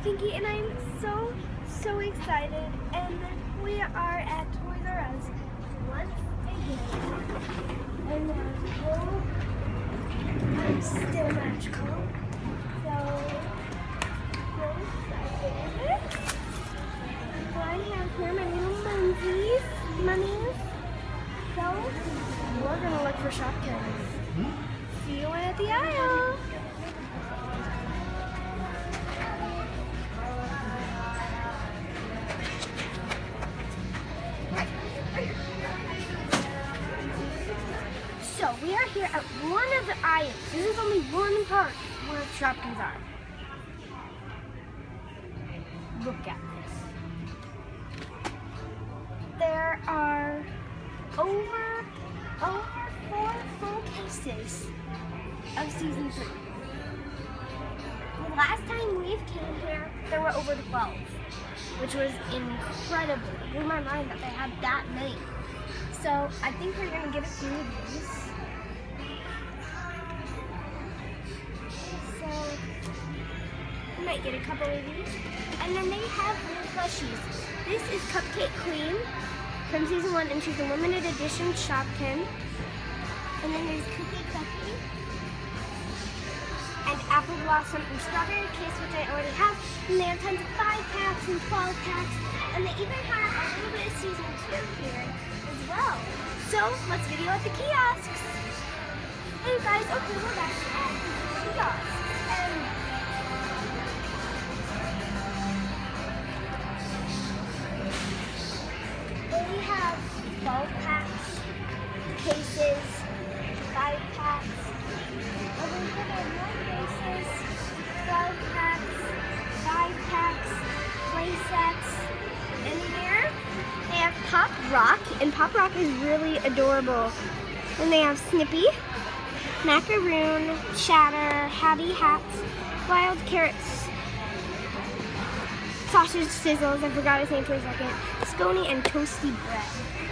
Pinky, and I'm so excited, and we are at Toys R Us once again, and I'm still magical, so excited. So I have here my little mummies, so we're gonna look for Shopkins. See you at the aisle. So we are here at one of the aisles. This is only one part where Shopkins are. Look at this. There are over 4 full cases of season 3. The last time we came here, there were over 12, which was incredible. It blew my mind that they had that many. So I think we're gonna get a few of these. So we might get a couple of these. And then they have little plushies. This is Cupcake Queen from season 1, and she's a limited edition Shopkin. And then there's Cookie Cuppy and Apple Blossom and Strawberry Kiss, which I already have. And they have tons of 5-packs and 12-packs. And they even have a little bit of season 2 here as well. So let's video at the kiosks. Hey guys, okay, we're back at the kiosks. They have 12-packs, cases, 5-packs. Over here they have more cases, 12-packs, 5-packs, play sets. In here they have Pop Rock, and Pop Rock is really adorable. And they have Snippy, Macaroon, Shatter, Hattie Hats, Wild Carrots, Sausage Sizzles, I forgot his name for a second, Scony, and Toasty Bread.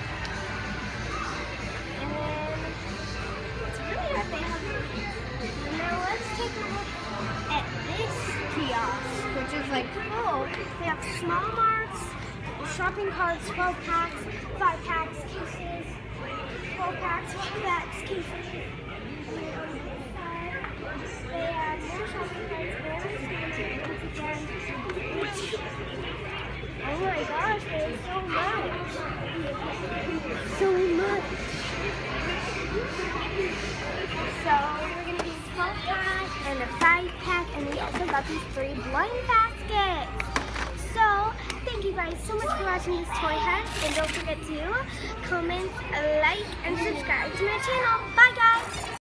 And then it's really what they have here. Now let's take a look at this kiosk, which is like full. They have small marks, shopping carts, 12-packs, 5-packs, cases, 12-packs, 5-packs, cases. They have more shopping carts, very standard once again. Oh my gosh, there's so much. So much. So we're going to do a 12-pack and a 5-pack, and we also got these 3 blind baskets. So thank you guys so much for watching this toy hunt, and don't forget to comment, like, and subscribe to my channel. Bye guys!